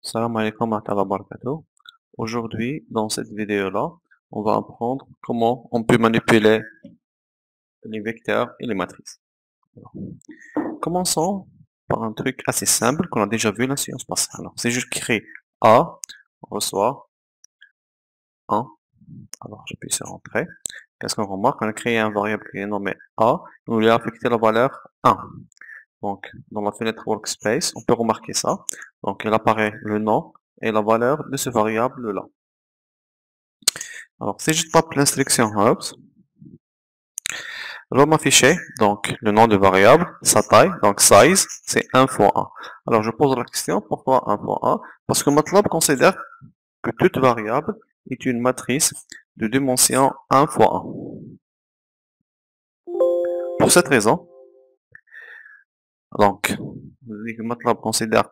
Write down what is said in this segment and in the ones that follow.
Salam alaikum wa rahmatullahi wa barakatuh. Aujourd'hui, dans cette vidéo-là, on va apprendre comment on peut manipuler les vecteurs et les matrices. Alors, commençons par un truc assez simple qu'on a déjà vu la séance passée. Alors, c'est juste créer A, on reçoit 1. Alors, j'appuie sur Entrée. Qu'est-ce qu'on remarque? On a créé un variable qui est nommé A, et on lui a affecté la valeur 1. Donc, dans la fenêtre Workspace, on peut remarquer ça. Donc, il apparaît le nom et la valeur de ce variable-là. Alors, si je tape l'instruction Hubs, elle va m'afficher donc le nom de variable, sa taille, donc size, c'est 1 fois 1. Alors, je pose la question, pourquoi 1 fois 1? Parce que MATLAB considère que toute variable est une matrice de dimension 1 fois 1. Pour cette raison, donc, MATLAB considère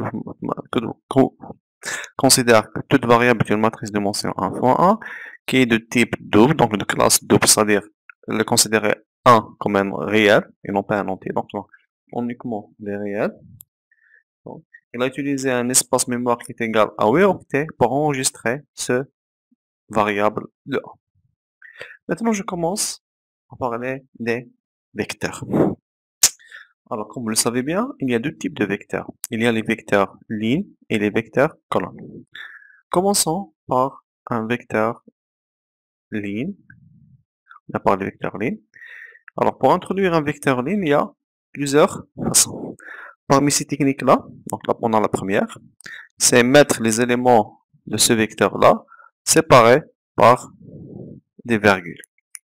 que toute variable est une matrice de dimension 1 fois 1, qui est de type double, donc de classe double, c'est-à-dire le considérer 1 comme un réel et non pas un entier, donc uniquement des réels. Donc, il a utilisé un espace mémoire qui est égal à 8 octets pour enregistrer ce variable de 1. Maintenant, je commence à parler des vecteurs. Alors, comme vous le savez bien, il y a deux types de vecteurs. Il y a les vecteurs lignes et les vecteurs colonnes. Commençons par un vecteur ligne. On a parlé de vecteur ligne. Alors, pour introduire un vecteur ligne, il y a plusieurs façons. Parmi ces techniques-là, donc là, on a la première, c'est mettre les éléments de ce vecteur-là séparés par des virgules.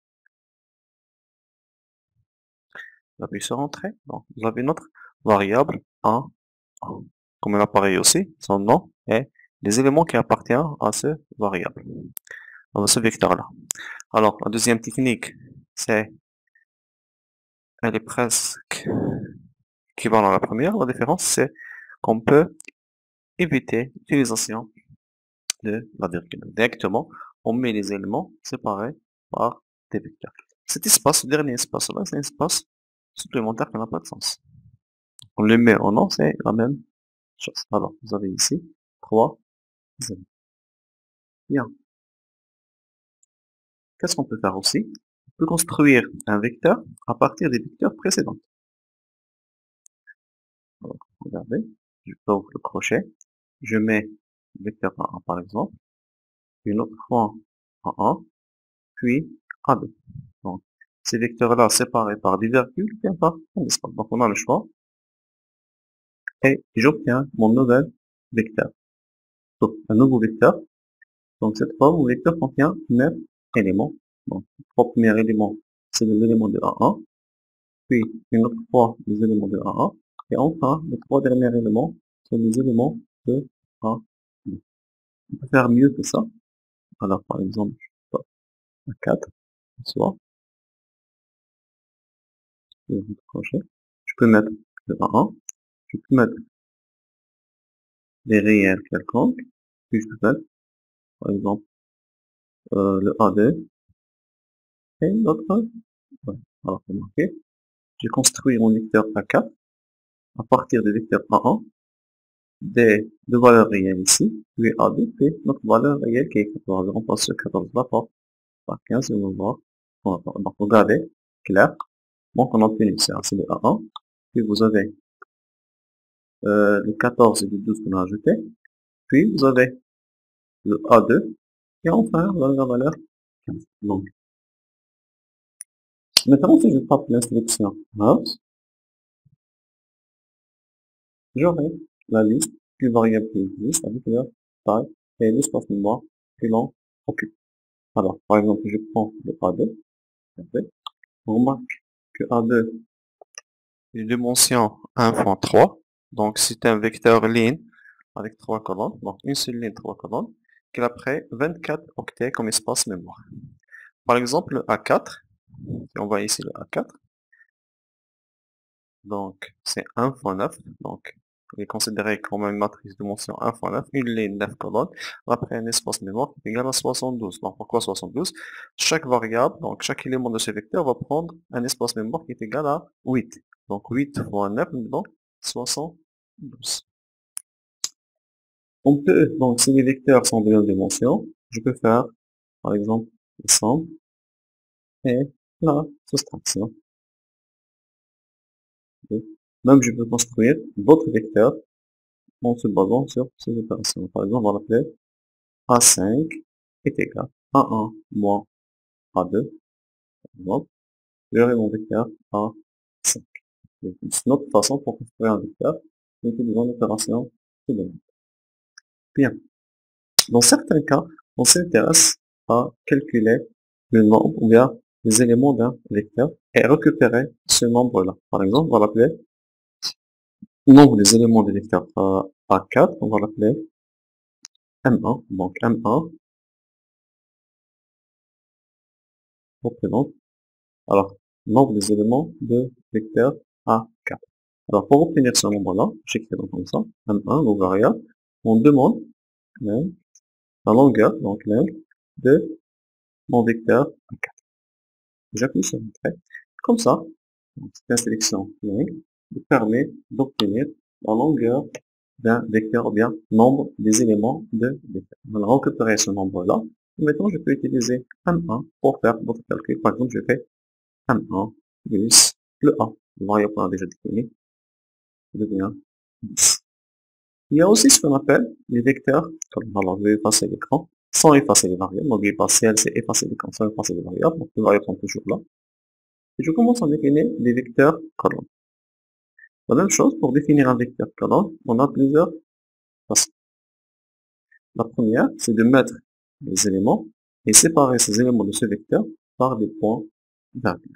Vous appuyez sur Entrée. Donc, vous avez notre variable 1, comme elle apparaît aussi, son nom et les éléments qui appartiennent à ce variable, à ce vecteur-là. Alors, la deuxième technique, elle est presque équivalente à la première. La différence, c'est qu'on peut éviter l'utilisation de la virgule. Directement, on met les éléments séparés par des vecteurs. Cet espace, ce dernier espace-là, c'est un espace supplémentaire qui n'a pas de sens. On le met en nom, c'est la même chose. Alors, vous avez ici 3 éléments. Bien. Qu'est-ce qu'on peut faire aussi? On peut construire un vecteur à partir des vecteurs précédents. Alors, regardez, je ouvre le crochet, je mets le vecteur A1 par exemple, une autre fois A1, puis A2. Donc, ces vecteurs-là séparés par des virgules, bien par un espace. Donc, on a le choix, et j'obtiens mon nouvel vecteur. Donc, un nouveau vecteur. Donc, cette fois, mon vecteur contient 9 éléments. Donc, le trois premiers éléments, c'est les éléments de A1, puis une autre fois les éléments de A1, et enfin, les trois derniers éléments sont les éléments de A2. On peut faire mieux que ça. Alors, par exemple, A4, soit, je peux mettre le A1, je peux mettre des réels quelconques, puis je peux mettre, par exemple, le A2 et l'autre. Ouais. Alors, remarquez, j'ai construit mon vecteur A4 à partir du vecteur A1, des deux valeurs réelles ici, puis A2, puis notre valeur réelle qui est 14. Je remplace ce 14 là par 15 et on va voir. Donc, regardez, clair. Donc, on a obtenu ça, c'est le A1, puis vous avez le 14 et le 12 qu'on a ajouté, puis vous avez le A2, et enfin, vous avez la valeur 15. Donc, maintenant, si je tape l'instruction mouse, j'aurai la liste des variables qui existent avec leur taille et l'espace mémoire que l'on occupe. Alors, par exemple, je prends le A2, on remarque que A2 est de dimension 1 fois 3, donc c'est un vecteur ligne avec 3 colonnes, donc une seule ligne, 3 colonnes, qui a après 24 octets comme espace mémoire. Par exemple, le A4, si on voit ici le A4, donc c'est 1 fois 9, donc il est considéré comme une matrice de dimension 1 fois 9, une ligne 9 colonnes, après un espace mémoire qui est égal à 72. Donc pourquoi 72? Chaque variable, donc chaque élément de ce vecteur va prendre un espace mémoire qui est égal à 8. Donc 8 fois 9, donc 72. On peut, donc, si les vecteurs sont de même dimension, je peux faire, par exemple, la somme et la soustraction. Même je peux construire d'autres vecteurs en se basant sur ces opérations. Par exemple, on va l'appeler A5 est égal à 1 moins A2, par exemple. J'aurai mon vecteur A5. C'est une autre façon pour construire un vecteur en utilisant l'opération secondaire. Bien. Dans certains cas, on s'intéresse à calculer le nombre ou bien les éléments d'un vecteur et récupérer ce nombre-là. Par exemple, on va l'appeler nombre des éléments du vecteur A4, on va l'appeler M1. Donc M1 représente alors nombre des éléments de vecteur A4. Alors pour obtenir ce nombre-là, j'écris donc comme ça, M1, nos variables, on demande la longueur, donc length, de mon vecteur A4. J'appuie sur Entrée. Comme ça, cette sélection length me permet d'obtenir la longueur d'un vecteur ou bien nombre des éléments de vecteur. On va récupérer ce nombre-là. Et maintenant, je peux utiliser M1 pour faire d'autres calculs. Par exemple, je fais M1 plus le A. Le variable qu'on a déjà défini devient 10. Il y a aussi ce qu'on appelle les vecteurs. Alors, je vais effacer l'écran sans effacer les variables. N'oubliez pas, CL, c'est effacer l'écran sans effacer les variables. Donc, les variables sont toujours là. Et je commence à définir des vecteurs colonnes. La même chose, pour définir un vecteur colonne, on a plusieurs façons. La première, c'est de mettre les éléments et séparer ces éléments de ce vecteur par des points virgule.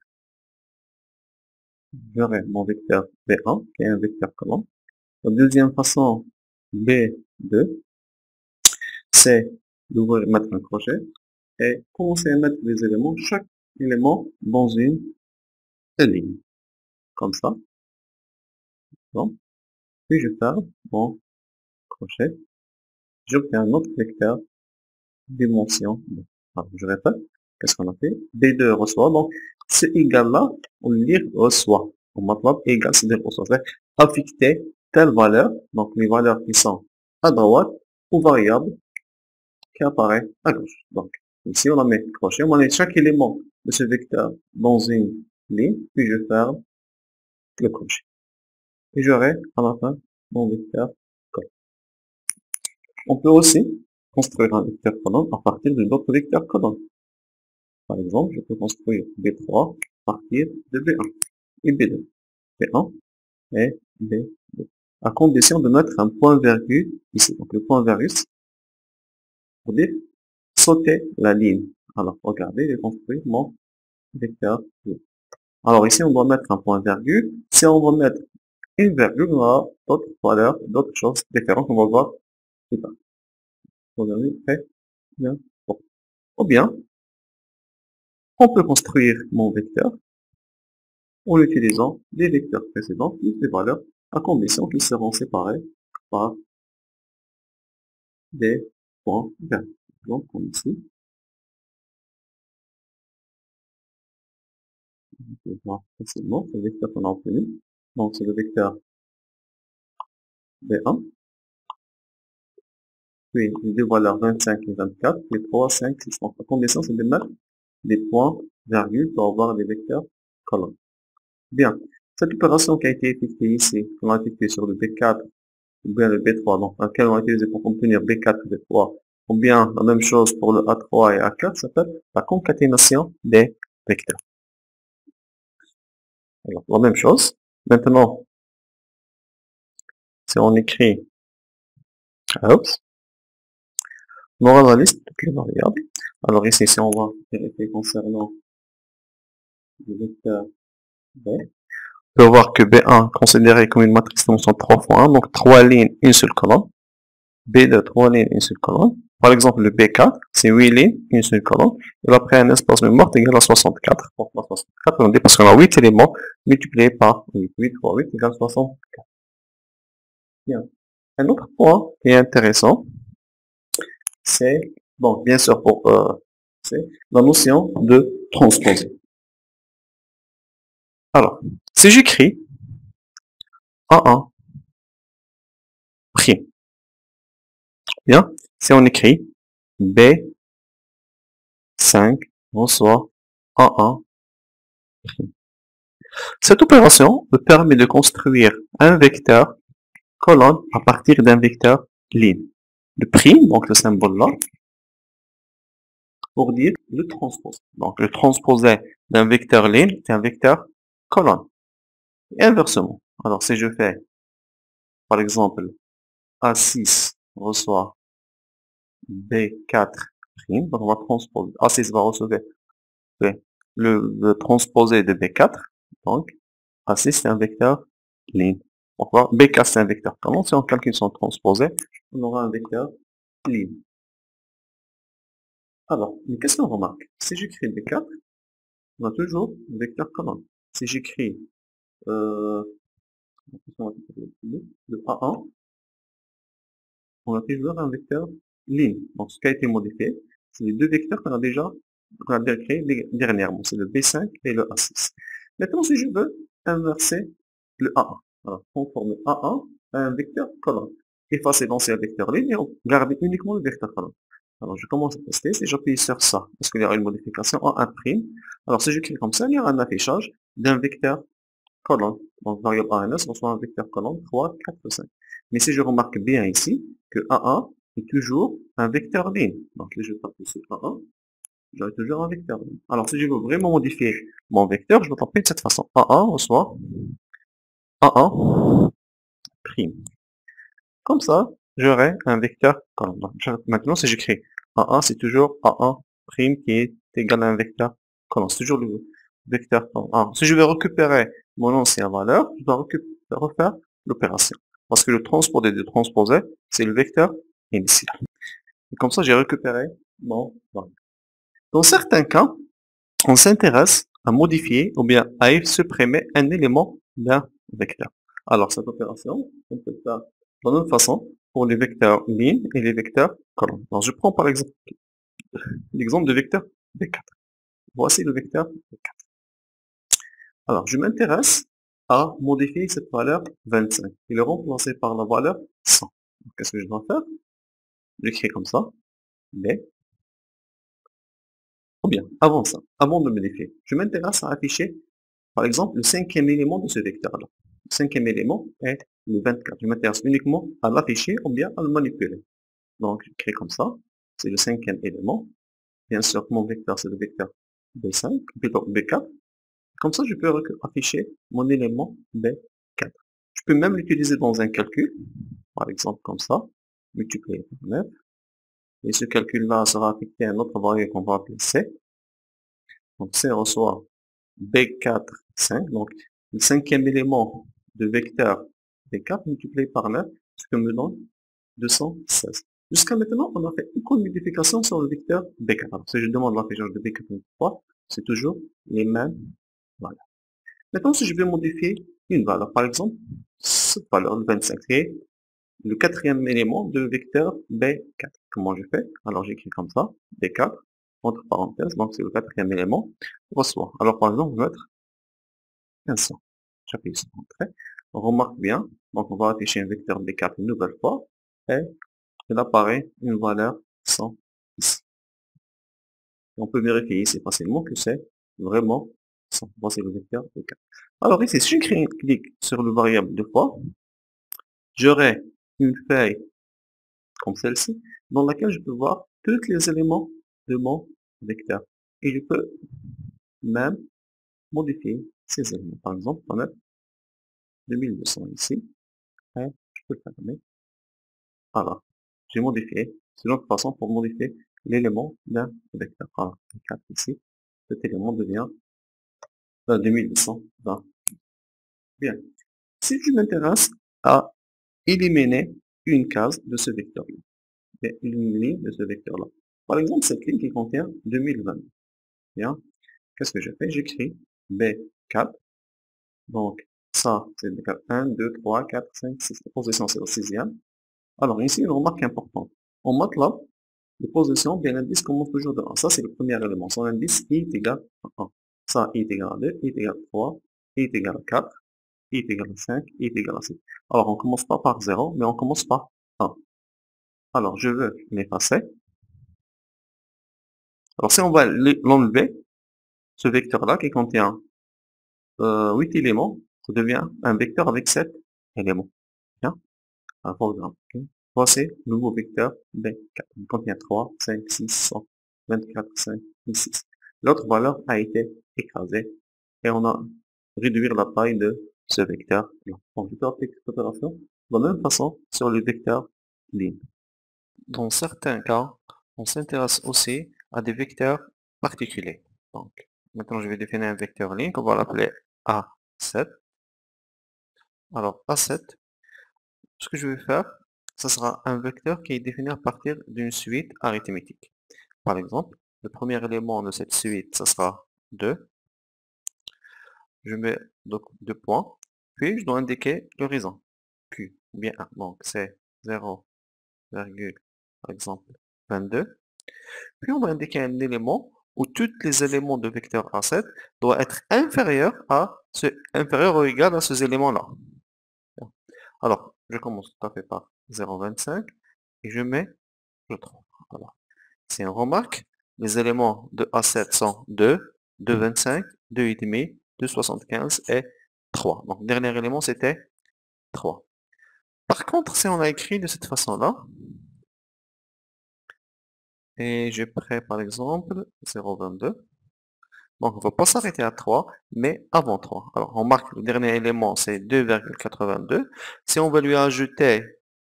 J'aurai mon vecteur B1, qui est un vecteur colonne. La deuxième façon, B2, c'est d'ouvrir, mettre un crochet et commencer à mettre les éléments, chaque élément dans une ligne. Comme ça. Bon. Puis je ferme mon crochet. J'obtiens un autre vecteur dimension 2. Alors, je répète, qu'est-ce qu'on a fait? B2 reçoit, donc ce égal-là, on lire reçoit. En MATLAB, égal, c'est-à-dire reçoit. C'est affecter telle valeur, donc les valeurs qui sont à droite, aux variables qui apparaissent à gauche. Donc, ici, on a mis crochet, on met chaque élément de ce vecteur dans une ligne, puis je ferme le crochet. Et j'aurai à la fin mon vecteur colonne. On peut aussi construire un vecteur colonne à partir de d'autres vecteurs colonnes. Par exemple, je peux construire B3 à partir de B1 et B2. B1 et B2. À condition de mettre un point virgule ici. Donc le point virgule, pour dire sauter la ligne. Alors regardez, je construis mon vecteur. Alors ici, on doit mettre un point virgule. Si on doit mettre une virgule, on aura d'autres valeurs, d'autres choses différentes qu'on va voir plus tard. Regardez, très bien. Bon. Ou bien, on peut construire mon vecteur en utilisant les vecteurs précédents plus les valeurs à condition qu'ils seront séparés par des points verts. Donc, comme ici, on peut voir facilement ce vecteur qu'on a obtenu. Donc, c'est le vecteur B1, puis les deux valeurs 25 et 24, les 3, 5, 6. Donc, la condition, c'est de mettre des points virgules pour avoir des vecteurs colonnes. Bien. Cette opération qui a été effectuée ici, qu'on a effectuée sur le B4 ou bien le B3, donc laquelle on a utilisé pour obtenir B4 et B3, ou bien la même chose pour le A3 et A4, s'appelle la concaténation des vecteurs. Alors, la même chose. Maintenant, si on écrit, oups, on aura la liste de toutes les variables. Alors ici, si on va vérifier concernant le vecteur B, on peut voir que B1 considéré comme une matrice de dimension 3 fois 1, donc 3 lignes, une seule colonne. B2, 3 lignes, une seule colonne. Par exemple, le B4, c'est 8 lignes, une seule colonne. Et après, un espace mémoire égale à 64. Pourquoi 64? On dit parce qu'on a 8 éléments multipliés par 8. 8 fois 8 égale 64. Bien. Un autre point qui est intéressant, c'est, bon, bien sûr, c'est la notion de transposer. Alors, si j'écris A1 prime, Bien, si on écrit B5 reçoit A1 prime. Cette opération me permet de construire un vecteur colonne à partir d'un vecteur ligne. Le prime, donc le symbole là, pour dire le transpose. Donc le transposé d'un vecteur ligne, c'est un vecteur colonne. Et inversement. Alors si je fais, par exemple, A6 reçoit B4 prime, donc on va transposer. A6 va recevoir le transposé de B4, donc A6 c'est un vecteur ligne. Donc B4 c'est un vecteur colonne. Si on calcule son transposé, on aura un vecteur ligne. Alors, mais qu'est-ce qu'on remarque? Si j'écris B4, on a toujours un vecteur colonne. Si j'écris le A1, on a toujours un vecteur ligne. Donc, ce qui a été modifié, c'est les deux vecteurs qu'on a déjà créés dernièrement. C'est le B5 et le A6. Maintenant, si je veux inverser le A1, alors, transformer A1 à un vecteur colonne, effacer l'ancien vecteur ligne et garder uniquement le vecteur colonne. Alors, je commence à tester. Si j'appuie sur ça, est-ce qu'il y aura une modification en 1'? Alors, si j'écris comme ça, il y aura un affichage d'un vecteur colonne. Donc, variable ANS reçoit un vecteur colonne 3, 4, 5. Mais si je remarque bien ici que A1 est toujours un vecteur ligne. Donc, là, je tape ici A1, j'aurai toujours un vecteur ligne. Alors, si je veux vraiment modifier mon vecteur, je vais taper de cette façon. A1 reçoit A1 prime. Comme ça, j'aurai un vecteur colonne. Donc, maintenant, si j'écris A1, c'est toujours A1 prime qui est égal à un vecteur colonne. C'est toujours le vecteur colonne. Alors, si je veux récupérer mon ancienne valeur, je dois refaire l'opération. Parce que le transposé de transposé, c'est le vecteur initial. Et comme ça, j'ai récupéré mon valeur. Dans certains cas, on s'intéresse à modifier ou bien à supprimer un élément d'un vecteur. Alors, cette opération, on peut faire de la même façon pour les vecteurs lignes et les vecteurs colonnes. Alors, je prends par exemple l'exemple de vecteur B4. Voici le vecteur B4. Alors, je m'intéresse à modifier cette valeur 25 et le remplacer par la valeur 100. Qu'est-ce que je dois faire? J'écris comme ça, B. Ou bien, avant ça, avant de modifier, je m'intéresse à afficher, par exemple, le cinquième élément de ce vecteur-là. Le cinquième élément est le 24. Je m'intéresse uniquement à l'afficher ou bien à le manipuler. Donc, j'écris comme ça, c'est le cinquième élément. Bien sûr, mon vecteur, c'est le vecteur B5, plutôt B4. Comme ça, je peux afficher mon élément B4. Je peux même l'utiliser dans un calcul, par exemple comme ça, multiplié par 9. Et ce calcul-là sera affecté à un autre variable qu'on va appeler C. Donc C reçoit B4, 5. Donc le cinquième élément de vecteur B4 multiplié par 9, ce qui me donne 216. Jusqu'à maintenant, on a fait aucune modification sur le vecteur B4. Alors, si je demande l'affichage de B4 une fois, c'est toujours les mêmes valeurs. Maintenant, si je veux modifier une valeur, par exemple, cette valeur, le 25, c'est le quatrième élément de vecteur B4. Comment je fais? Alors, j'écris comme ça, B4, entre parenthèses, donc c'est le quatrième élément, reçoit. Alors, par exemple, on va mettre 500. J'appuie sur Entrée. On remarque bien, donc on va afficher un vecteur B4 une nouvelle fois, et il apparaît une valeur 100 ici. Et on peut vérifier ici facilement que c'est vraiment 100. Voici le vecteur B4. Alors ici, si je clique sur le variable deux fois, j'aurai une feuille comme celle-ci, dans laquelle je peux voir tous les éléments de mon vecteur. Et je peux même modifier ces éléments. Par exemple, on va mettre 2200 ici, et je peux le fermer. Voilà. J'ai modifié. C'est une autre façon pour modifier l'élément d'un vecteur. Voilà. 4 ici. Cet élément devient 2220. Bien. Si je m'intéresse à éliminer une case de ce vecteur-là, une ligne de ce vecteur-là. Par exemple, cette ligne qui contient 2020. Bien. Qu'est-ce que je fais? J'écris B4. Donc, ça, c'est B4. 1, 2, 3, 4, 5, 6. La position, c'est la sixième. Alors, ici, une remarque importante. En MATLAB, les positions, bien l'indice commence toujours de 1. Ça, c'est le premier élément. Son indice, i est égal à 1. Ça, i est égal à 2, i est égal à 3, i est égal à 4, i est égal à 5, i est égal à 6. Alors, on commence pas par 0, mais on commence par 1. Alors, je veux l'effacer. Alors, si on va l'enlever, ce vecteur-là qui contient 8 éléments, ça devient un vecteur avec 7 éléments. Bien, un programme. Ok. Voici le nouveau vecteur B4. Il contient 3, 5, 6, 100, 24, 5 et 6. L'autre valeur a été écrasée et on a réduit la taille de ce vecteur. Donc, je peux appliquer cette opération de la même façon sur le vecteur ligne. Dans certains cas, on s'intéresse aussi à des vecteurs particuliers. Donc, maintenant, je vais définir un vecteur ligne, on va l'appeler A7. Alors, A7, ce que je vais faire, ce sera un vecteur qui est défini à partir d'une suite arithmétique. Par exemple, le premier élément de cette suite, ce sera 2. Je mets donc 2 points, puis je dois indiquer l'horizon, Q, ou bien 1. Donc, c'est 0, par exemple, 22. Puis on va indiquer un élément où tous les éléments de vecteur A7 doivent être inférieurs ou égal à ces éléments-là. Alors, je commence tout à fait par 0,25 et je mets le 3. Alors, si on remarque, les éléments de A7 sont 2, 2,25, 2,5, 2,75 et 3. Donc, le dernier élément, c'était 3. Par contre, si on a écrit de cette façon-là, et je prends par exemple 0,22, donc on ne va pas s'arrêter à 3, mais avant 3. Alors, on marque le dernier élément, c'est 2,82. Si on va lui ajouter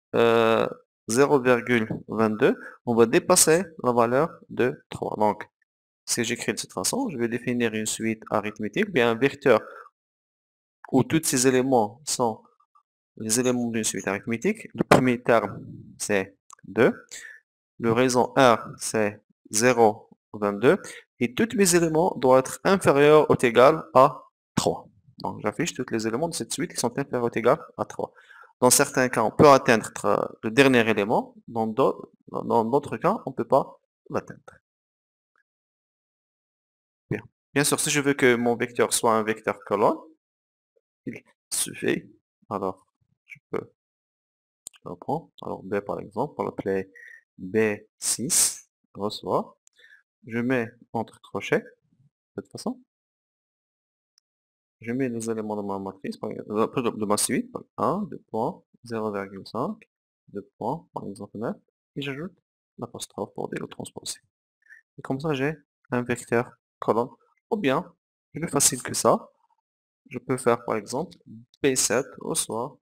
0,22, on va dépasser la valeur de 3. Donc, si j'écris de cette façon, je vais définir une suite arithmétique, bien un vecteur où tous ces éléments sont les éléments d'une suite arithmétique. Le premier terme, c'est 2. Le raison R, c'est 0,22. Et tous mes éléments doivent être inférieurs ou égal à 3. Donc, j'affiche tous les éléments de cette suite qui sont inférieurs ou égal à 3. Dans certains cas, on peut atteindre le dernier élément. Dans d'autres cas, on ne peut pas l'atteindre. Bien. Bien sûr, si je veux que mon vecteur soit un vecteur colonne, il suffit. Alors, je peux le prendre. Alors, B par exemple, on l'appeler B6, recevoir. Je mets entre crochets, de cette façon. Je mets les éléments de ma matrice, de ma suite, 1, 2 points, 0,5, 2 points, par exemple 9, et j'ajoute l'apostrophe pour le transposer. Et comme ça, j'ai un vecteur colonne. Ou bien, plus facile que ça, je peux faire par exemple B7 au soit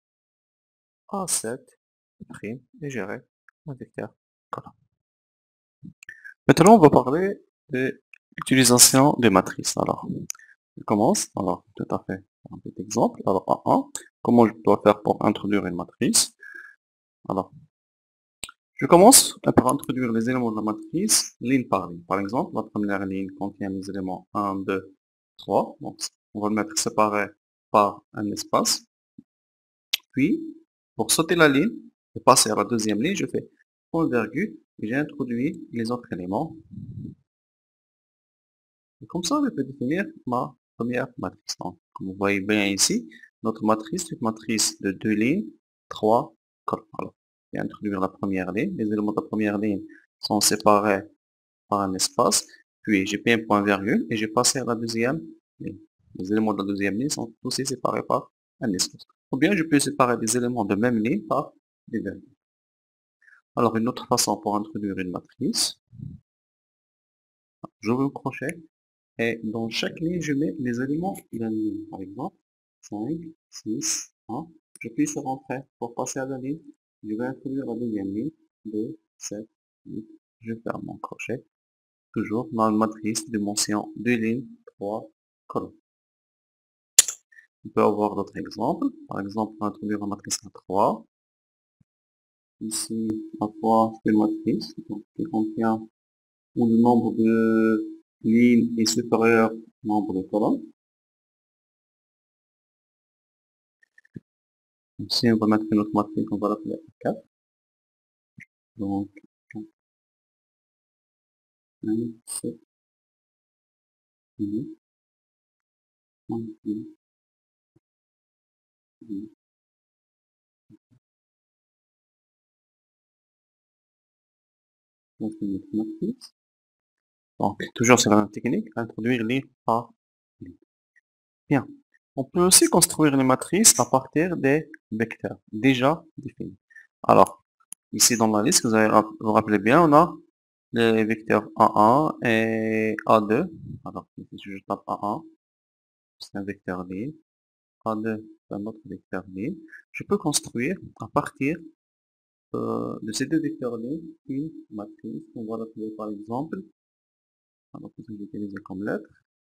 A7 prime et gérer un vecteur colonne. Maintenant, on va parler de l'utilisation des matrices. Alors, je commence. Alors, tout à fait un petit exemple. Alors, A1, comment je dois faire pour introduire une matrice? Alors, je commence par introduire les éléments de la matrice ligne par ligne. Par exemple, la première ligne contient les éléments 1, 2, 3. Donc, on va le mettre séparé par un espace. Puis, pour sauter la ligne et passer à la deuxième ligne, je fais point virgule et j'ai introduit les autres éléments. Et comme ça, je peux définir ma première matrice. Donc, comme vous voyez bien ici, notre matrice est une matrice de 2 lignes, 3 colonnes. Alors, je vais introduire la première ligne. Les éléments de la première ligne sont séparés par un espace. Puis, j'ai pris un point virgule et j'ai passé à la deuxième ligne. Les éléments de la deuxième ligne sont aussi séparés par un espace. Ou bien, je peux séparer des éléments de même ligne par des virgules. Alors, une autre façon pour introduire une matrice, j'ouvre le crochet. Et dans chaque ligne, je mets les éléments de la ligne. Par exemple, 5, 6, 1. Je puis sur Entrée pour passer à la ligne. Je vais introduire la deuxième ligne. 2, 7, 8. Je ferme mon crochet. Toujours dans une matrice dimension 2 lignes, 3 colonnes. On peut avoir d'autres exemples. Par exemple, pour introduire la matrice A3. Ici, A3, c'est une matrice donc, qui contient où le nombre de lignes est supérieur au nombre de colonnes. Ici, on va mettre une autre matrice, on va l'appeler 4. Donc, 4, 5, 7, 8, 9, 10, 10. Donc, notre matrice. Donc, toujours c'est la même technique, introduire ligne par ligne. Bien. On peut aussi construire les matrices à partir des vecteurs déjà définis. Alors, ici dans la liste, vous rappelez bien, on a les vecteurs A1 et A2. Alors, ici je tape A1, c'est un vecteur ligne. A2, c'est un autre vecteur ligne. Je peux construire à partir de ces deux vecteurs lignes une matrice. On va l'appeler par exemple, alors que je vais utiliser comme lettre.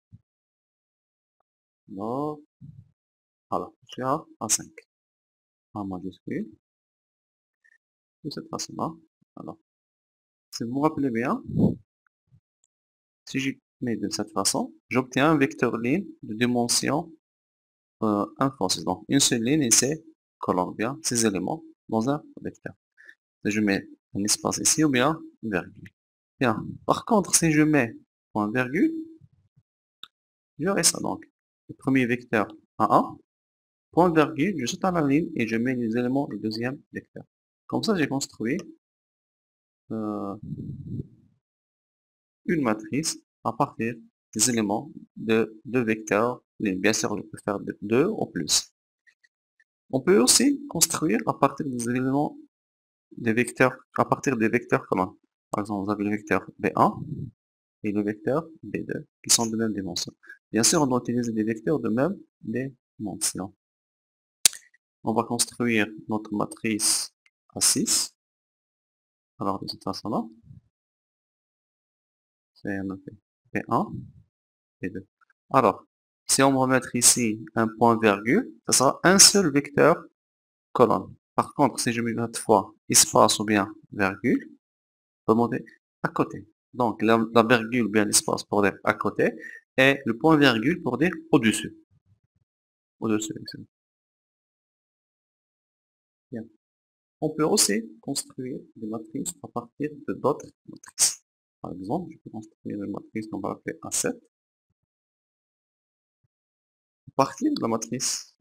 Alors, je suis à A5, en majuscule, de cette façon-là. Alors, si vous vous rappelez bien, si je mets de cette façon, j'obtiens un vecteur ligne de dimension 1 fois 6. Donc, une seule ligne et ses colonnes, bien, ces éléments dans un vecteur. Si je mets un espace ici ou bien une virgule. Bien. Par contre, si je mets point virgule, j'aurai ça. Donc, le premier vecteur A1, point virgule, je saute à la ligne et je mets les éléments du deuxième vecteur. Comme ça, j'ai construit une matrice à partir des éléments de deux vecteurs. Bien sûr, je peux faire de 2 ou plus. On peut aussi construire à partir des éléments des vecteurs, à partir des vecteurs communs. Par exemple, vous avez le vecteur B1 et le vecteur B2 qui sont de même dimension. Bien sûr, on doit utiliser des vecteurs de même dimension. On va construire notre matrice A6. Alors, de cette façon-là, c'est noté P1, P2. Alors, si on va mettre ici un point virgule, ça sera un seul vecteur colonne. Par contre, si je mets une fois espace ou bien virgule, on va monter à côté. Donc, la virgule ou bien l'espace pour dire à côté, et le point virgule pour dire au-dessus. Au-dessus, bien. On peut aussi construire des matrices à partir de d'autres matrices. Par exemple, je peux construire une matrice qu'on va appeler A7. À partir de la matrice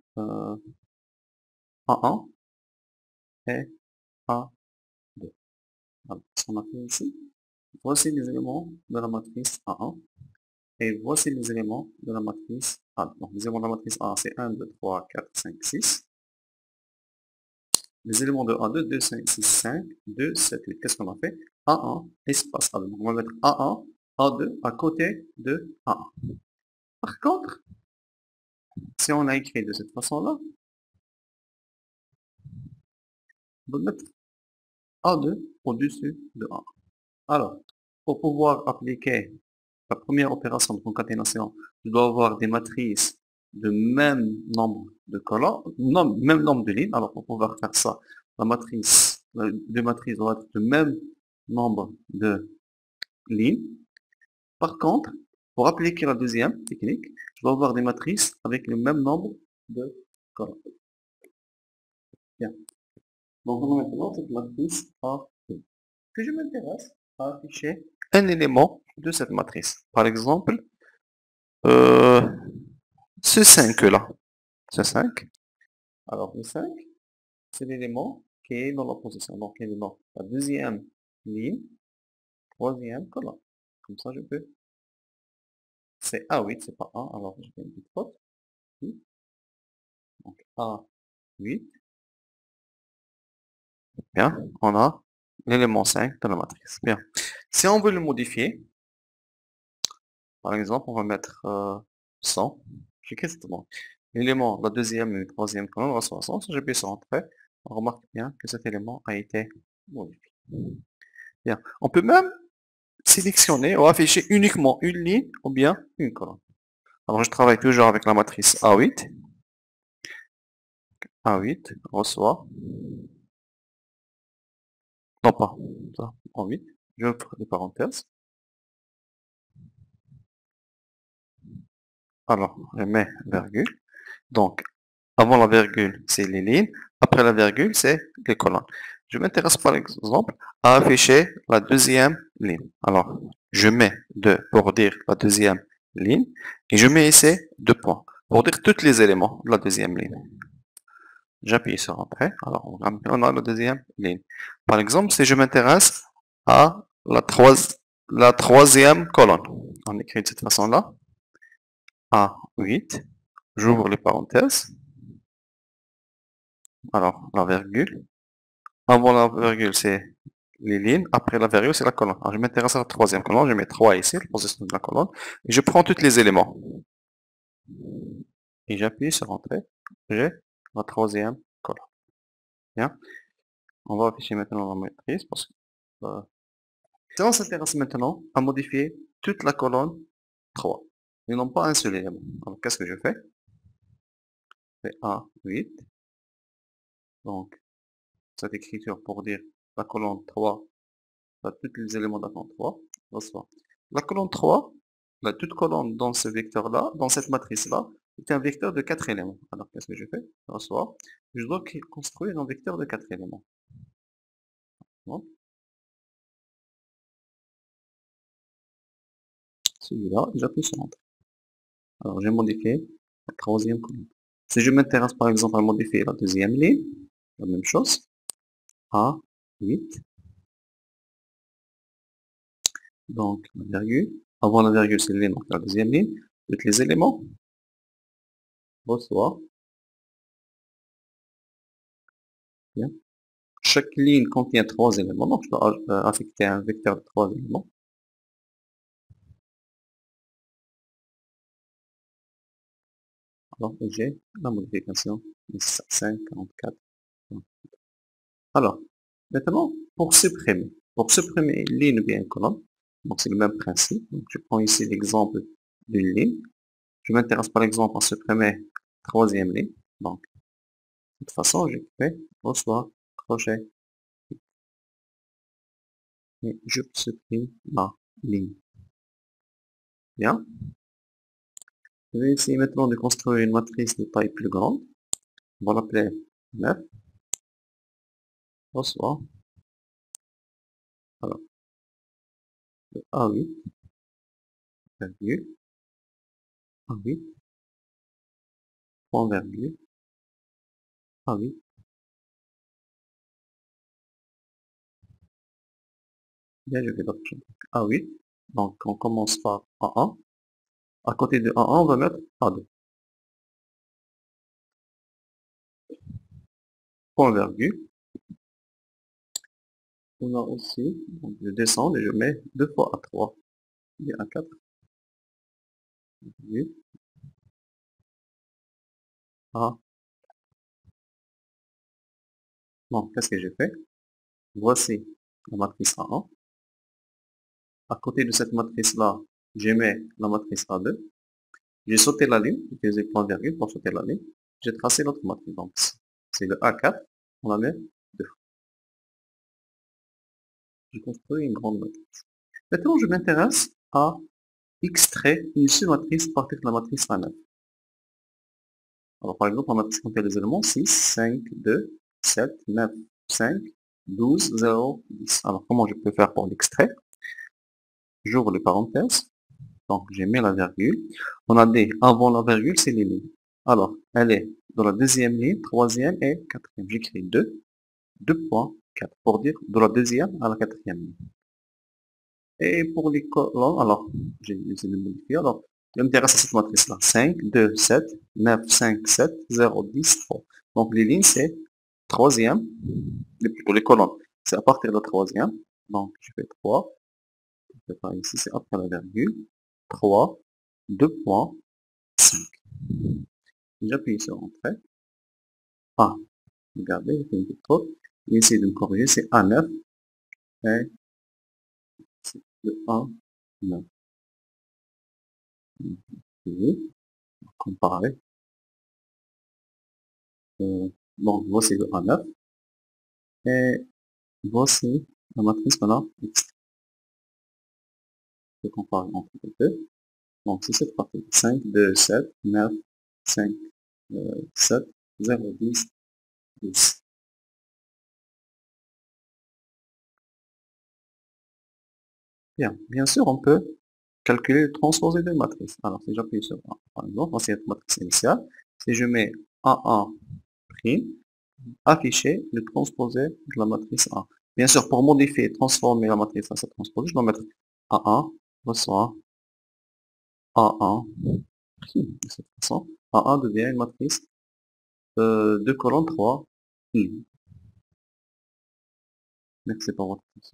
A1 et A2. Alors, ce qu'on a fait ici, voici les éléments de la matrice A1 et voici les éléments de la matrice A2. Donc, les éléments de la matrice A, c'est 1, 2, 3, 4, 5, 6. Les éléments de A2, 2, 5, 6, 5, 2, 7, 8. Qu'est-ce qu'on a fait? A1, espace A2. Donc, on va mettre A1, A2 à côté de A1. Par contre, si on a écrit de cette façon-là, on va mettre A2 au-dessus de A1. Alors, pour pouvoir appliquer la première opération de concaténation, je dois avoir des matrices de même nombre de colonnes, même nombre de lignes. Alors, pour pouvoir faire ça, la matrice, deux matrices doivent être de même nombre de lignes. Par contre, pour appliquer la deuxième technique, je dois avoir des matrices avec le même nombre de colonnes. Bien. Donc, on va maintenant cette matrice A2. Que je m'intéresse à afficher un élément de cette matrice. Par exemple, ce 5 là. Ce 5. Alors, le 5, c'est l'élément qui est dans la position. Donc, il est dans la deuxième ligne, troisième colonne. Comme ça, je peux. C'est A8, c'est pas 1. Alors, je fais une petite faute. Donc, A8. Bien, on a l'élément 5 de la matrice. Bien. Si on veut le modifier, par exemple, on va mettre 100. J'ai questionnement. L'élément, la deuxième et la troisième colonne reçoit 100. Si j'appuie sur Entrée, on remarque bien que cet élément a été modifié. Bien. On peut même sélectionner ou afficher uniquement une ligne ou bien une colonne. Alors, je travaille toujours avec la matrice A8. A8 reçoit. Non, pas ça. A8. J'ouvre les parenthèses. Alors, je mets virgule. Donc, avant la virgule, c'est les lignes. Après la virgule, c'est les colonnes. Je m'intéresse par exemple à afficher la deuxième ligne. Alors, je mets 2 pour dire la deuxième ligne. Et je mets ici 2 points pour dire tous les éléments de la deuxième ligne. J'appuie sur Entrée. Alors, on a la deuxième ligne. Par exemple, si je m'intéresse à la, trois, la troisième colonne. On écrit de cette façon-là. A8. J'ouvre les parenthèses. Alors, la virgule. Avant la virgule, c'est les lignes. Après la virgule, c'est la colonne. Alors, je m'intéresse à la troisième colonne. Je mets 3 ici, la position de la colonne. Et je prends tous les éléments. Et j'appuie sur Entrée. J'ai la troisième colonne. Bien. On va afficher maintenant la matrice parce que si on s'intéresse maintenant à modifier toute la colonne 3. Et non pas un seul élément. Alors, qu'est-ce que je fais? Je fais A8. Donc, cette écriture pour dire la colonne 3, tous les éléments de la colonne 3, reçoit. La colonne 3, toute colonne dans ce vecteur-là, dans cette matrice-là, est un vecteur de 4 éléments. Alors, qu'est-ce que je fais? Je reçois. Je dois construire un vecteur de 4 éléments. Bon. Celui-là, j'appuie sur Entrée. Alors, j'ai modifié la troisième colonne. Si je m'intéresse par exemple à modifier la deuxième ligne, la même chose. A8. Donc, la virgule. Avant la virgule, c'est donc la deuxième ligne. Tous les éléments. Reçoit. Bien. Chaque ligne contient 3 éléments. Donc, je dois affecter un vecteur de 3 éléments. Alors, j'ai la modification 544. Alors, maintenant, pour supprimer ligne ou bien colonne, donc c'est le même principe. Donc, je prends ici l'exemple d'une ligne. Je m'intéresse par exemple à supprimer troisième ligne. Donc, de toute façon, je fais reçoit crochet et je supprime la ligne. Bien. Je vais essayer maintenant de construire une matrice de taille plus grande. On va l'appeler 9. Reçoit. Alors, de A8, virgule, A8, point virgule, A8. Bien, je vais l'autre chose. A8. Donc, on commence par A1. À côté de A1, on va mettre A2. Point virgule. On a aussi, donc je descends et je mets 2 fois A3. Et A4. Virgule. A. Donc, qu'est-ce que j'ai fait? Voici la matrice A1. À côté de cette matrice-là, je mets la matrice A2. J'ai sauté la ligne, j'ai utilisé point virgule pour sauter la ligne. J'ai tracé l'autre matrice. Donc, c'est le A4. On la met 2 fois. J'ai construit une grande matrice. Maintenant, je m'intéresse à extraire une seule matrice à partir de la matrice A9. Alors, par exemple, la matrice contient les éléments 6, 5, 2, 7, 9, 5, 12, 0, 10. Alors, comment je peux faire pour l'extraire? J'ouvre les parenthèses. Donc, j'ai mis la virgule. On a dit, avant la virgule, c'est les lignes. Alors, elle est dans la deuxième ligne, troisième et quatrième. J'écris 2, 2.4 pour dire de la deuxième à la quatrième ligne. Et pour les colonnes, alors, j'ai essayé de modifier. Alors, je m'intéresse à cette matrice-là. 5, 2, 7, 9, 5, 7, 0, 10, 3. Donc, les lignes, c'est troisième, plutôt les colonnes. C'est à partir de la troisième. Donc, je fais 3. Je fais pas ici, c'est après la virgule. 3, 2.5. J'appuie sur Entrée. Ah, regardez, j'ai fait une petite faute. J'ai essayé de me corriger, c'est A9. Et c'est le A9. Comparer. Donc, voici le A9. Et voici la matrice maintenant X. Je compare entre les deux. Donc, c'est cette partie. 5, 2, 7, 9, 5, 7, 0, 10, 10. Bien sûr, on peut calculer le transposé de matrice. Alors, si j'appuie sur A, par exemple, voici cette matrice initiale. Si je mets A1', afficher le transposé de la matrice A. Bien sûr, pour modifier et transformer la matrice à sa transpose, je dois mettre A1 reçoit A1 pris de cette façon. A1 devient une matrice 2 colonnes 3 I. Merci pour votre attention.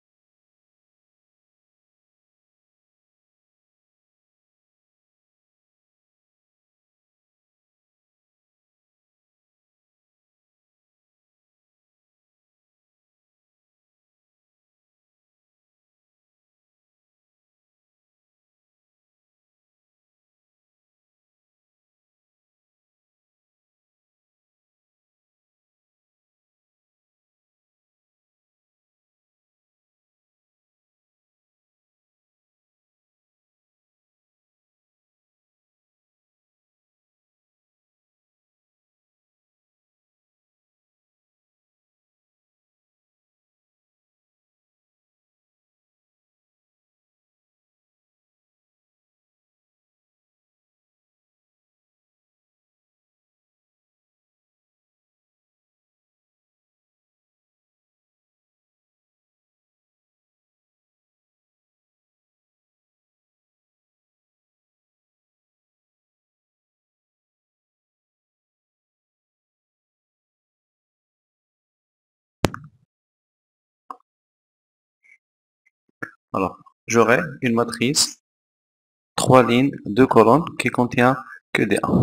Alors, j'aurai une matrice 3 lignes, 2 colonnes qui contient que des A.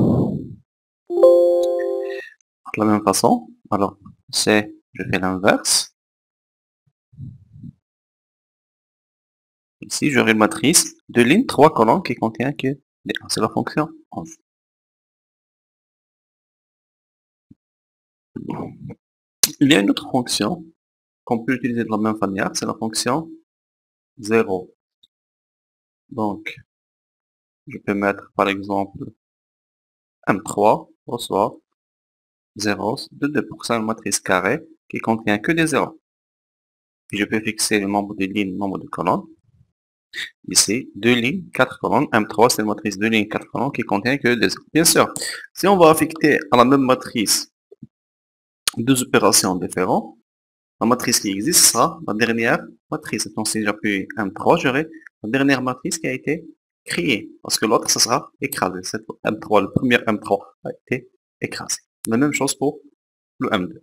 De la même façon, alors, je fais l'inverse. Ici, j'aurai une matrice 2 lignes, 3 colonnes qui contient que des A. C'est la fonction 11. Il y a une autre fonction qu'on peut utiliser de la même manière, c'est la fonction 0. Donc, je peux mettre par exemple M3 reçoit 0 de 2% une matrice carrée qui contient que des zéros. Et je peux fixer le nombre de lignes, le nombre de colonnes. Ici, 2 lignes, 4 colonnes. M3, c'est une matrice 2 lignes, 4 colonnes qui contient que des zéros. Bien sûr, si on va affecter à la même matrice deux opérations différentes, la matrice qui existe sera la dernière matrice. Donc si j'appuie M3, j'aurai la dernière matrice qui a été créée. Parce que l'autre, ça sera écrasé. Cette M3, le premier M3 a été écrasé. La même chose pour le M2.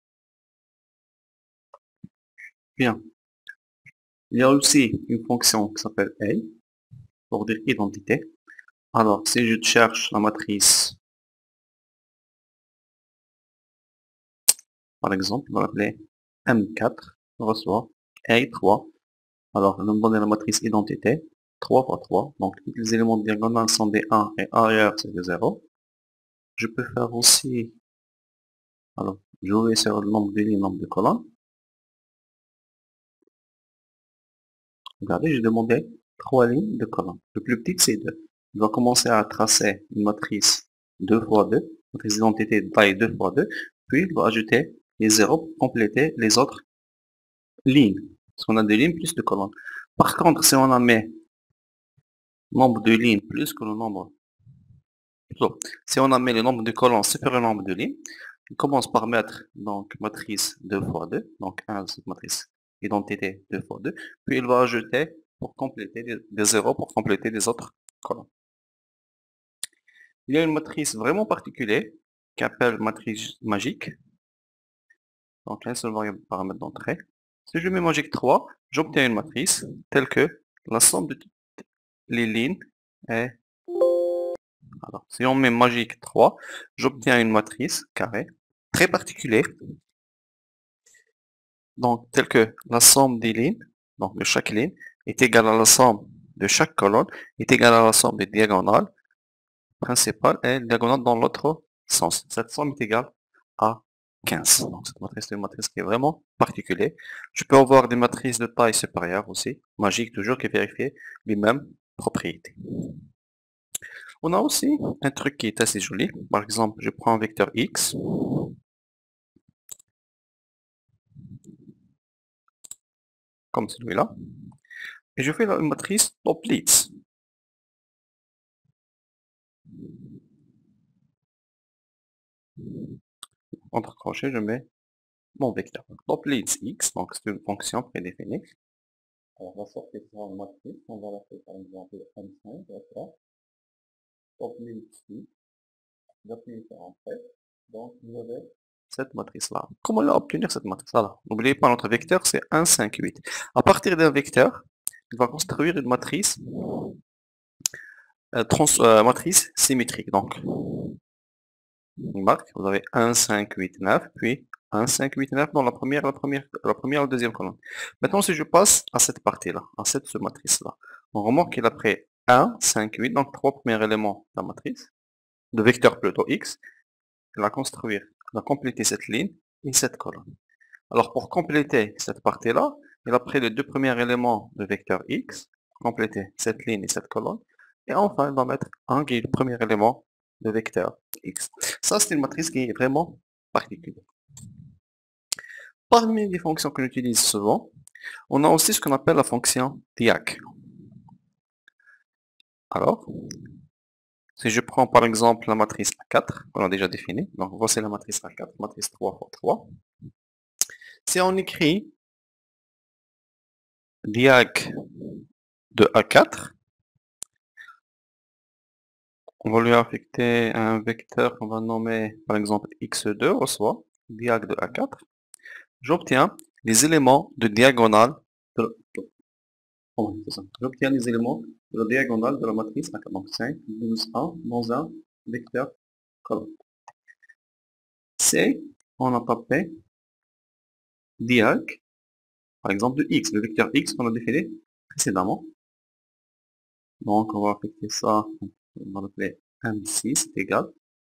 Bien. Il y a aussi une fonction qui s'appelle A, pour dire identité. Alors, si je cherche la matrice, par exemple, on va l'appeler M4, reçoit A3. Alors, nous donner la matrice identité, 3 par 3. Donc, tous les éléments diagonaux sont des 1 et arrière, c'est des 0. Je peux faire aussi, alors, jouer sur le nombre de lignes, le nombre de colonnes. Regardez, j'ai demandé 3 lignes de colonnes. Le plus petit, c'est 2. Je dois commencer à tracer une matrice 2 fois 2, matrice d'identité de taille 2 fois 2, puis je dois ajouter les 0 pour compléter les autres lignes. Parce qu'on a des lignes plus de colonnes. Par contre, si on en met nombre de lignes plus que le nombre, si on en met le nombre de colonnes supérieur au nombre de lignes, on commence par mettre donc matrice 2 fois 2, donc 1 matrice identité 2 fois 2, puis il va ajouter pour compléter des zéros pour compléter les autres colonnes. Il y a une matrice vraiment particulière qui appelle matrice magique. Donc un seul variable paramètre d'entrée. Si je mets magique 3, j'obtiens une matrice telle que la somme de toutes les lignes est... Alors, si on met magique 3, j'obtiens une matrice carrée très particulière. Donc, telle que la somme des lignes, donc de chaque ligne, est égale à la somme de chaque colonne, est égale à la somme des diagonales principales et diagonales dans l'autre sens. Cette somme est égale à 15. Donc, cette matrice est une matrice qui est vraiment particulière. Je peux avoir des matrices de taille supérieure aussi, magique toujours, qui vérifient les mêmes propriétés. On a aussi un truc qui est assez joli. Par exemple, je prends un vecteur X. Comme celui-là. Et je fais une matrice Toplitz. Entre crochets, je mets mon vecteur. Top leads x, donc c'est une fonction prédéfinie. Alors, on va sortir ça en matrice, on va l'appeler par exemple M5, d'accord. Top leads x, j'appuie sur Entrée, donc vous avez cette matrice-là. Comment obtenir cette matrice-là? N'oubliez pas, notre vecteur, c'est 1, 5, 8. À partir d'un vecteur, il va construire une matrice, matrice symétrique. Donc, on marque, vous avez 1, 5, 8, 9, puis 1, 5, 8, 9 dans la première, la deuxième colonne. Maintenant, si je passe à cette partie-là, à cette matrice-là, on remarque qu'il a pris 1, 5, 8, donc trois premiers éléments de la matrice, de vecteur plutôt x, il va construire, il va compléter cette ligne et cette colonne. Alors, pour compléter cette partie-là, il a pris les deux premiers éléments de vecteur x, pour compléter cette ligne et cette colonne, et enfin, il va mettre un qui est le premier élément de vecteur x. Ça, c'est une matrice qui est vraiment particulière. Parmi les fonctions qu'on utilise souvent, on a aussi ce qu'on appelle la fonction diag. Alors, si je prends par exemple la matrice A4, qu'on a déjà définie, donc voici la matrice A4, matrice 3 fois 3. Si on écrit diag de A4, on va lui affecter un vecteur qu'on va nommer par exemple x2, reçoit diag de A4. J'obtiens les éléments de diagonale de, J'obtiens les éléments de la diagonale de la matrice A4. Donc 5, 12, 1 dans un vecteur colonne. C'est, on a tapé diag, par exemple de x, le vecteur x qu'on a défini précédemment. Donc on va affecter ça, on va l'appeler M6 est égal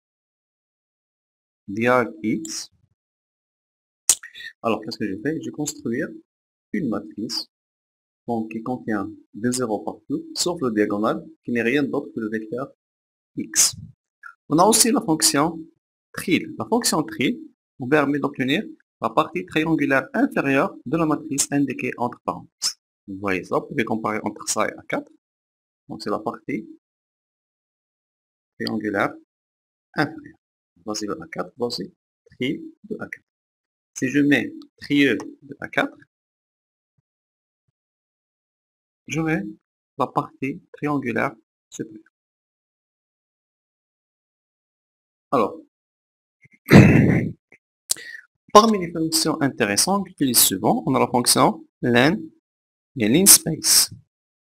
diag x. Alors qu'est-ce que j'ai fait? Je vais construire une matrice donc, qui contient des zéros partout, sauf le diagonal, qui n'est rien d'autre que le vecteur x. On a aussi la fonction trill. La fonction trill nous permet d'obtenir la partie triangulaire inférieure de la matrice indiquée entre parenthèses. Vous voyez ça, vous pouvez comparer entre ça et A4. Donc c'est la partie triangulaire inférieure. Voici le A4, voici trill de A4. Si je mets trieux de A4, j'aurai la partie triangulaire supérieure. Alors, parmi les fonctions intéressantes que j'utilise souvent, on a la fonction len et linspace.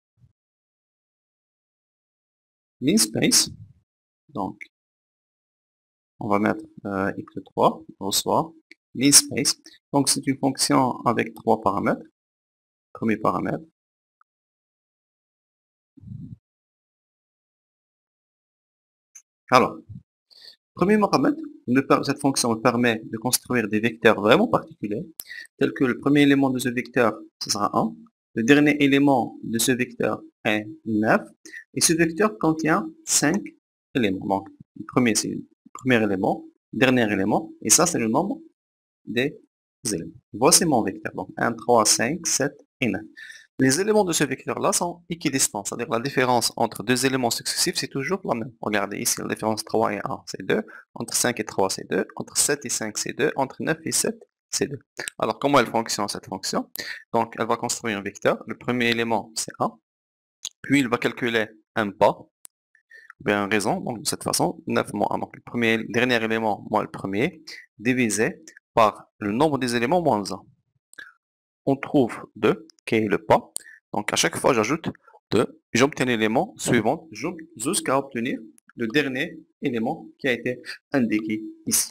Linspace, donc, on va mettre x3, reçoit linspace. Donc, c'est une fonction avec trois paramètres. Premier paramètre. Alors, premier paramètre, cette fonction me permet de construire des vecteurs vraiment particuliers, tels que le premier élément de ce vecteur, ce sera 1. Le dernier élément de ce vecteur est 9. Et ce vecteur contient 5 éléments. Donc, le premier, c'est le premier élément, dernier élément, et ça, c'est le nombre des éléments. Voici mon vecteur. Donc, 1, 3, 5, 7 et 9. Les éléments de ce vecteur-là sont équidistants, c'est-à-dire la différence entre deux éléments successifs, c'est toujours la même. Regardez ici, la différence 3 et 1, c'est 2. Entre 5 et 3, c'est 2. Entre 7 et 5, c'est 2. Entre 9 et 7, c'est 2. Alors, comment elle fonctionne, cette fonction? Donc, elle va construire un vecteur. Le premier élément, c'est 1. Puis, il va calculer un pas, ou bien une raison. Donc, de cette façon, 9 moins 1. Donc, le dernier élément moins le premier, divisé par le nombre des éléments moins 1. On trouve 2, qui est le pas. Donc à chaque fois, j'ajoute 2, j'obtiens l'élément suivant jusqu'à obtenir le dernier élément qui a été indiqué ici.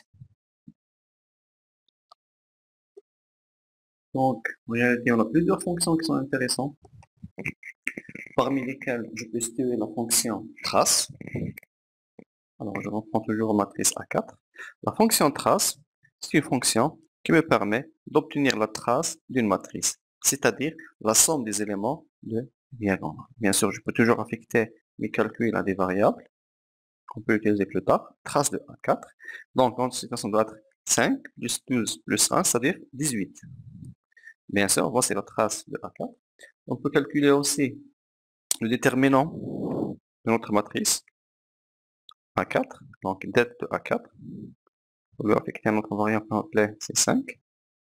Donc, en réalité, on a plusieurs fonctions qui sont intéressantes, parmi lesquelles je peux situer la fonction trace. Alors, je reprends toujours la matrice A4. La fonction trace, c'est une fonction qui me permet d'obtenir la trace d'une matrice, c'est-à-dire la somme des éléments de diagonale. Bien sûr, je peux toujours affecter mes calculs à des variables qu'on peut utiliser plus tard. Trace de A4. Donc, en situation doit être 5 plus 12 plus 1, c'est-à-dire 18. Bien sûr, voici la trace de A4. On peut calculer aussi le déterminant de notre matrice A4. Donc, dette de A4. On peut affecter notre variable appelée, c'est 5.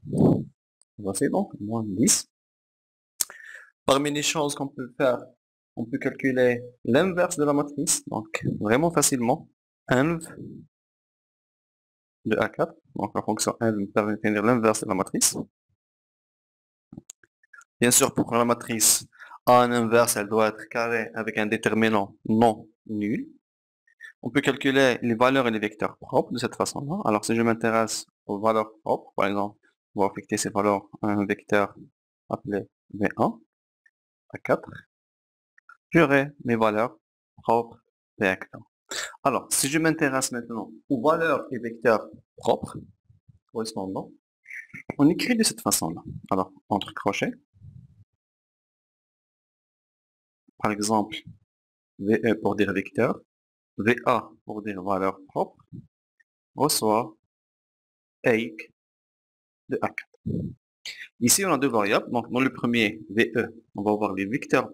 On va faire donc moins 10. Parmi les choses qu'on peut faire, on peut calculer l'inverse de la matrice, donc vraiment facilement. Inv de A4, donc la fonction inv me permet d'obtenir l'inverse de la matrice. Bien sûr, pour la matrice A en inverse, elle doit être carrée avec un déterminant non nul. On peut calculer les valeurs et les vecteurs propres de cette façon-là. Alors, si je m'intéresse aux valeurs propres, par exemple, on va affecter ces valeurs à un vecteur appelé V1, A4. J'aurai mes valeurs propres V1. Alors, si je m'intéresse maintenant aux valeurs et vecteurs propres correspondants, on écrit de cette façon-là. Alors, entre crochets, par exemple, VE pour dire vecteur, VA pour dire valeur propre, reçoit EIC de A4. Ici, on a deux variables. Donc, dans le premier, VE, on va avoir les vecteurs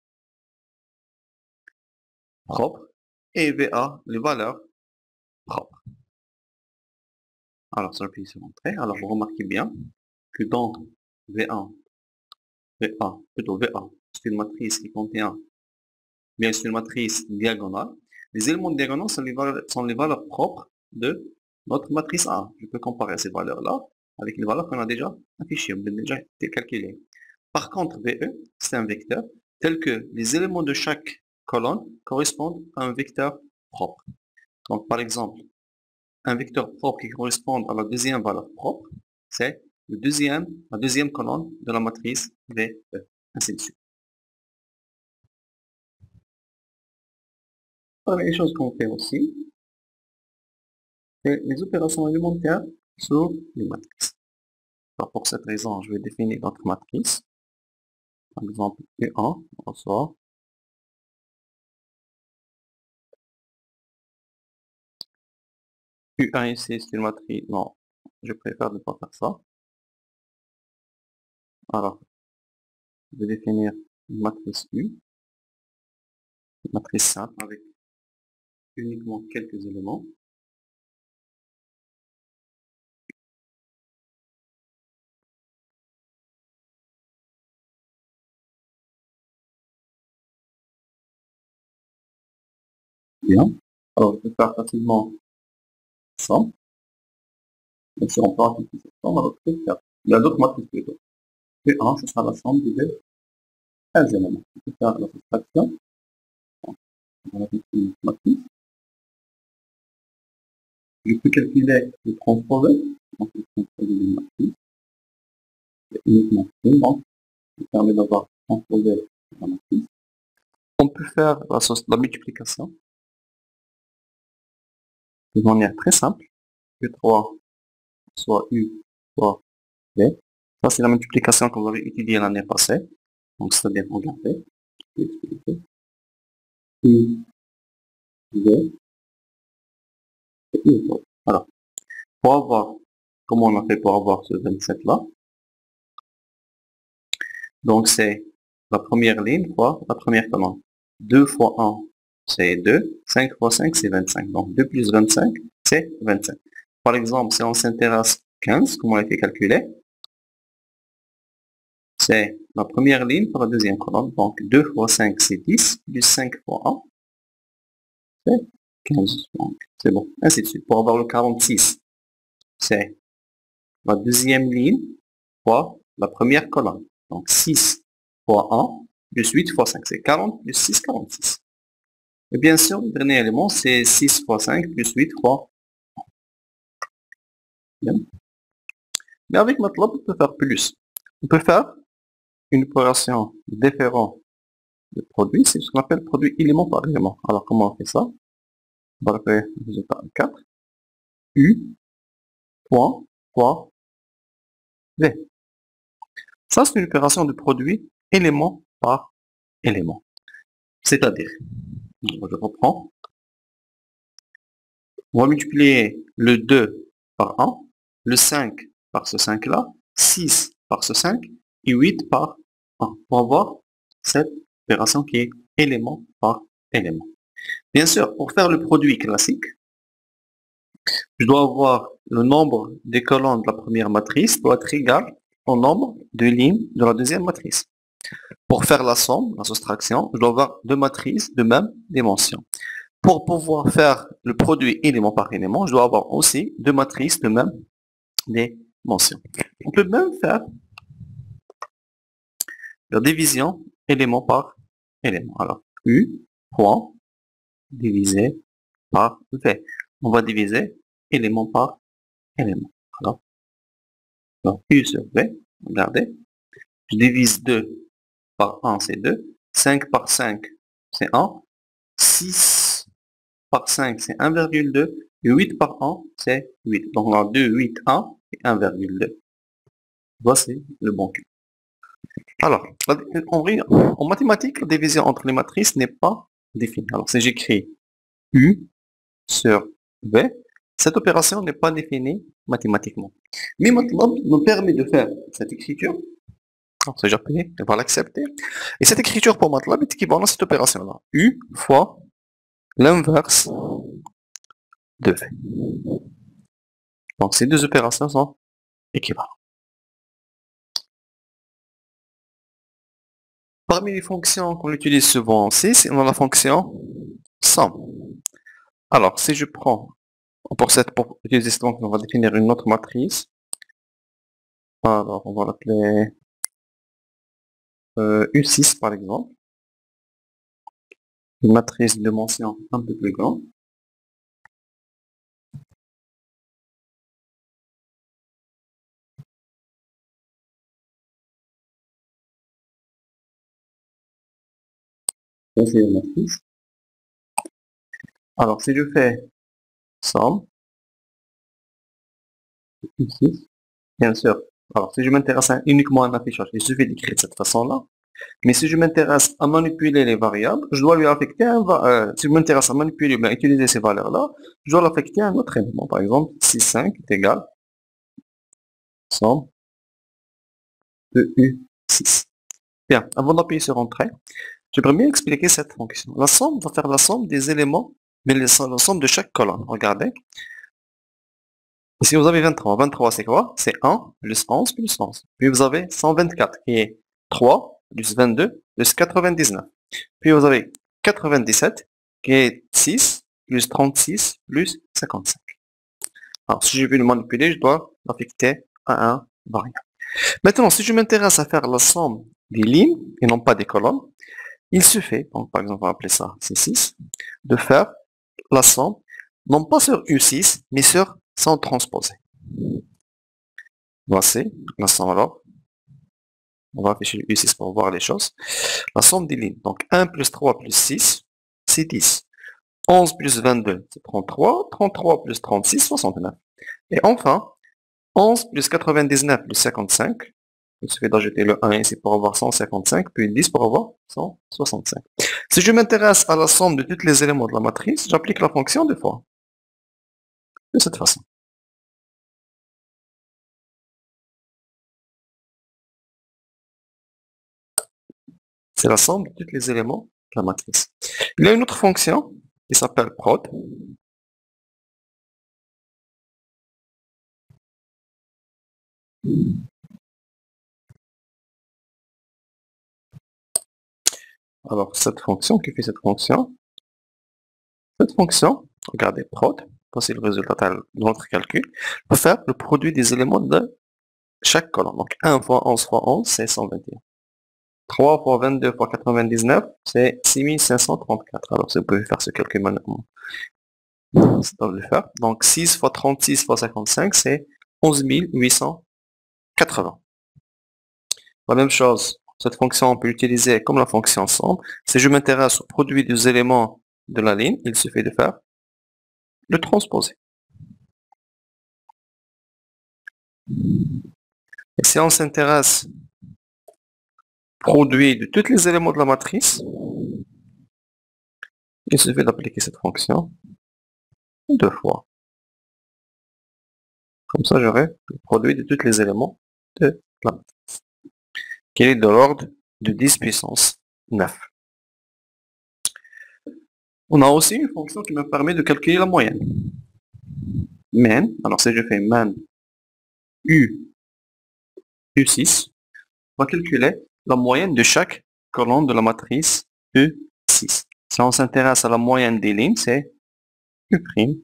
propres et VA, les valeurs propres. Alors, ça, je vais se montrer. Alors, vous remarquez bien que dans V1, plutôt VA, c'est une matrice qui contient bien sûr une matrice diagonale. Les éléments diagonaux sont les valeurs propres de notre matrice A. Je peux comparer ces valeurs-là avec les valeurs qu'on a déjà affichées, on a déjà été calculées. Par contre, VE, c'est un vecteur tel que les éléments de chaque colonne correspondent à un vecteur propre. Donc, par exemple, un vecteur propre qui correspond à la deuxième valeur propre, c'est la deuxième colonne de la matrice VE, ainsi de suite. Parmi les choses qu'on fait aussi, c'est les opérations élémentaires sur les matrices. Alors pour cette raison, je vais définir notre matrice. Par exemple, U1 reçoit U1 ici, c'est une matrice. Non, je préfère ne pas faire ça. Alors, je vais définir une matrice U, une matrice simple avec uniquement quelques éléments. Bien. Alors, je peux faire facilement ça. Même si on peut appliquer cette forme à d'autres critères. Il y a d'autres matrices plutôt. U1, ce sera la somme des 15 éléments. Je peux faire la soustraction. On va une matrice. Je peux calculer le transposé. Donc, le transposé d'une matrice. C'est uniquement une banque qui permet d'avoir transposé la matrice. On peut faire la multiplication de manière très simple. U3 soit U soit V. Ça, c'est la multiplication que vous avez étudiée l'année passée. Donc, c'est-à-dire, regardez, je vais expliquer. U, V, et U. Alors, pour avoir, comment on a fait pour avoir ce 27-là? Donc, c'est la première ligne fois la première colonne. 2 fois 1, c'est 2. 5 fois 5, c'est 25. Donc, 2 plus 25, c'est 27. Par exemple, si on s'intéresse 15, comment on a été calculé? C'est la première ligne pour la deuxième colonne. Donc, 2 fois 5, c'est 10, plus 5 fois 1, c'est 15. Donc, c'est bon. Ainsi de suite. Pour avoir le 46, c'est la deuxième ligne fois la première colonne. Donc, 6 fois 1, plus 8 fois 5, c'est 40, plus 6, 46. Et bien sûr, le dernier élément, c'est 6 fois 5, plus 8 fois 1. Bien. Mais avec MATLAB, on peut faire plus. On peut faire une opération différente de produit, c'est ce qu'on appelle produit élément par élément. Alors, comment on fait ça? On va faire le résultat 4. U, point, fois, V. Ça, c'est une opération de produit élément par élément. C'est-à-dire, je reprends, on va multiplier le 2 par 1, le 5 par ce 5-là, 6 par ce 5 et 8 par 1 pour avoir cette opération qui est élément par élément. Bien sûr, pour faire le produit classique, Je dois avoir le nombre des colonnes de la première matrice doit être égal au nombre de lignes de la deuxième matrice. Pour faire la somme, la soustraction, je dois avoir deux matrices de même dimension. Pour pouvoir faire le produit élément par élément, je dois avoir aussi deux matrices de même dimension. On peut même faire la division élément par élément. Alors, U point divisé par V. On va diviser élément par élément. Alors, U sur V, regardez, je divise 2 par 1, c'est 2. 5 par 5, c'est 1. 6 par 5, c'est 1,2. Et 8 par 1, c'est 8. Donc on a 2, 8, 1 et 1,2. Voici le bon cube. Alors, en mathématiques, la division entre les matrices n'est pas définie. Alors, si j'écris U sur V, cette opération n'est pas définie mathématiquement. Mais MATLAB nous permet de faire cette écriture. Alors, c'est déjà payé, on va l'accepter. Et cette écriture pour MATLAB est équivalente à cette opération-là. U fois l'inverse de V. Donc, ces deux opérations sont équivalentes. Parmi les fonctions qu'on utilise souvent aussi, on a la fonction somme. Alors, si je prends, pour utiliser cette fonction, on va définir une autre matrice. Alors, on va l'appeler U6 par exemple. Une matrice de dimension un peu plus grande. Ça, c'est une matrice. Alors, si je fais somme, U6, bien sûr. Alors, si je m'intéresse uniquement à un affichage, il suffit d'écrire de cette façon-là. Mais si je m'intéresse à manipuler les variables, je dois lui affecter si je m'intéresse à manipuler, bien utiliser ces valeurs-là, je dois l'affecter à un autre élément. Par exemple, 6,5 est égal somme de U6. Bien, avant d'appuyer sur Entrée, j'aimerais bien expliquer cette fonction. La somme va faire la somme des éléments, mais la somme de chaque colonne. Regardez. Ici, vous avez 23. 23, c'est quoi? C'est 1 plus 11 plus 11. Puis vous avez 124 qui est 3 plus 22 plus 99. Puis vous avez 97 qui est 6 plus 36 plus 55. Alors, si je veux le manipuler, je dois l'affecter à un variable. Maintenant, si je m'intéresse à faire la somme des lignes et non pas des colonnes, il suffit, donc par exemple, on va appeler ça C6, de faire la somme, non pas sur U6, mais sur son transposé. Voici la somme alors. On va afficher le U6 pour voir les choses. La somme des lignes. Donc 1 plus 3 plus 6, c'est 10. 11 plus 22, c'est 33. 33 plus 36, 69. Et enfin, 11 plus 99 plus 55. Il suffit d'ajouter le 1 ici pour avoir 155, puis 10 pour avoir 165. Si je m'intéresse à la somme de tous les éléments de la matrice, j'applique la fonction deux fois. De cette façon. C'est la somme de tous les éléments de la matrice. Il y a une autre fonction qui s'appelle prod. Alors, cette fonction, qui fait cette fonction, regardez, prod, voici le résultat de notre calcul, va faire le produit des éléments de chaque colonne. Donc 1 fois 11 fois 11, c'est 121. 3 fois 22 fois 99, c'est 6534. Alors, vous pouvez faire ce calcul maintenant. Ça doit le faire. Donc 6 fois 36 fois 55, c'est 11 880. La même chose, cette fonction, on peut l'utiliser comme la fonction somme. Si je m'intéresse au produit des éléments de la ligne, il suffit de faire le transposer. Et si on s'intéresse au produit de tous les éléments de la matrice, il suffit d'appliquer cette fonction deux fois. Comme ça, j'aurai le produit de tous les éléments de la matrice, qui est de l'ordre de 10 puissance 9. On a aussi une fonction qui me permet de calculer la moyenne. main, alors si je fais main U6, on va calculer la moyenne de chaque colonne de la matrice E6. Si on s'intéresse à la moyenne des lignes, c'est U'.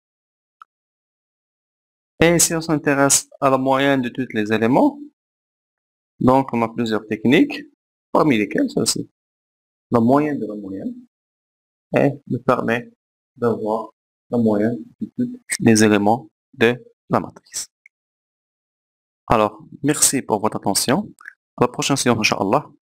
Et si on s'intéresse à la moyenne de tous les éléments, donc on a plusieurs techniques, parmi lesquelles celle-ci. La moyenne de la moyenne et nous permet d'avoir la moyenne de tous les éléments de la matrice. Alors, merci pour votre attention. À la prochaine séance, Inch'Allah.